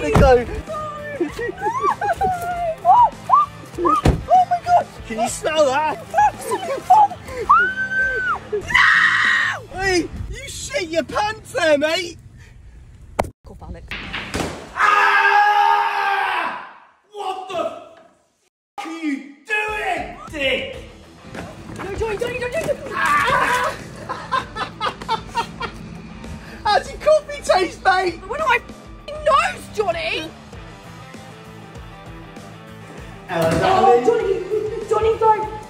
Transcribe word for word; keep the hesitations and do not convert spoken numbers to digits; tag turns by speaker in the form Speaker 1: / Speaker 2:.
Speaker 1: gonna go. Oh my god! Can you smell that? No! Hey, you shit your pants there, mate.
Speaker 2: Go, Alex.
Speaker 1: Ah! What the f are you doing, dick?
Speaker 2: No, Johnny, Johnny, Johnny, Johnny.
Speaker 1: Ah! How's your coffee taste, mate?
Speaker 2: What do I nose, Johnny?
Speaker 1: Hello,
Speaker 2: Oh, Johnny, Johnny, don't.